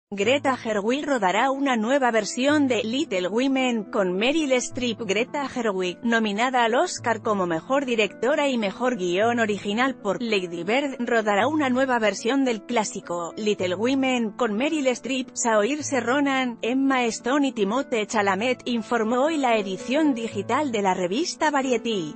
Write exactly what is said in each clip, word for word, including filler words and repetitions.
Greta Gerwig rodará una nueva versión de Little Women, con Meryl Streep. Greta Gerwig, nominada al Oscar como Mejor Directora y Mejor Guión Original por Lady Bird, rodará una nueva versión del clásico, Little Women, con Meryl Streep, Saoirse Ronan, Emma Stone y Timothée Chalamet, informó hoy la edición digital de la revista Variety.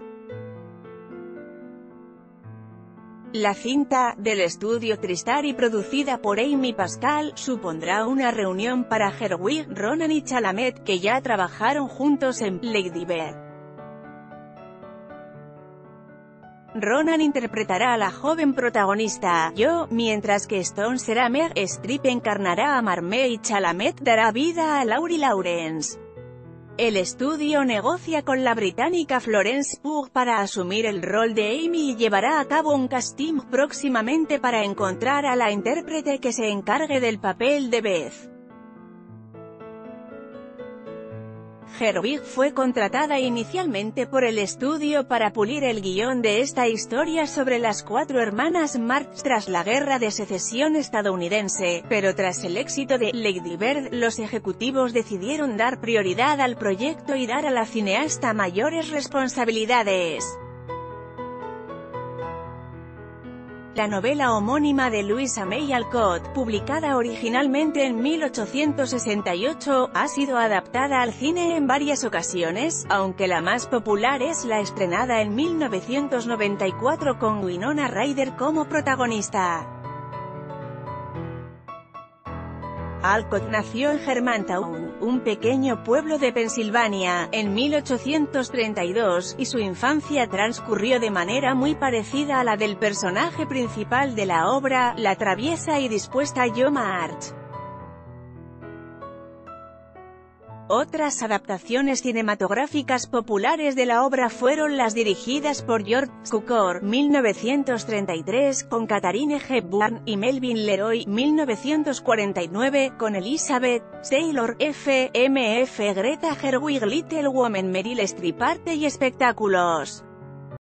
La cinta, del estudio Tristar y producida por Amy Pascal, supondrá una reunión para Gerwig, Ronan y Chalamet, que ya trabajaron juntos en Lady Bird. Ronan interpretará a la joven protagonista, Jo, mientras que Stone será Meg, Streep encarnará a Marmee y Chalamet dará vida a Laurie Lawrence. El estudio negocia con la británica Florence Pugh para asumir el rol de Amy y llevará a cabo un casting próximamente para encontrar a la intérprete que se encargue del papel de Beth. Gerwig fue contratada inicialmente por el estudio para pulir el guión de esta historia sobre las cuatro hermanas March tras la Guerra de Secesión estadounidense, pero tras el éxito de Lady Bird, los ejecutivos decidieron dar prioridad al proyecto y dar a la cineasta mayores responsabilidades. La novela homónima de Louisa May Alcott, publicada originalmente en mil ochocientos sesenta y ocho, ha sido adaptada al cine en varias ocasiones, aunque la más popular es la estrenada en mil novecientos noventa y cuatro con Winona Ryder como protagonista. Alcott nació en Germantown, un pequeño pueblo de Pensilvania, en mil ochocientos treinta y dos, y su infancia transcurrió de manera muy parecida a la del personaje principal de la obra, la traviesa y dispuesta Jo March. Otras adaptaciones cinematográficas populares de la obra fueron las dirigidas por George Cukor, mil novecientos treinta y tres, con Katharine Hepburn, y Melvin Leroy, mil novecientos cuarenta y nueve, con Elizabeth Taylor, F. M F Greta Gerwig. Little Women, Meryl Streep. Arte y espectáculos.